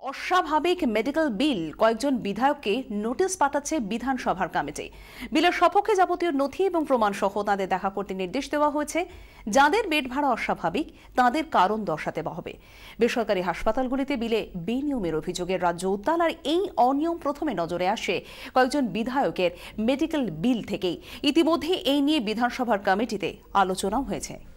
অস্বাভাবিক মেডিকেল বিল কয়েকজন বিধায়ককে নোটিশ পাঠাচ্ছে বিধানসভার কমিটি। বিলের সপক্ষে যাবতীয় নথি এবং প্রমাণ সহ তাদের দেখা করতে নির্দেশ দেওয়া হয়েছে। যাদের বেড ভাড়া অস্বাভাবিক তাদের কারণ দর্শাতে হবে। বেসরকারি হাসপাতালগুলিতে বিলে বেনিয়মের অভিযোগে রাজ্য উত্তাল, আর এই অনিয়ম প্রথমে নজরে আসে কয়েকজন বিধায়কের মেডিকেল বিল থেকেই। ইতিমধ্যে এই নিয়ে বিধানসভার কমিটিতে আলোচনাও হয়েছে।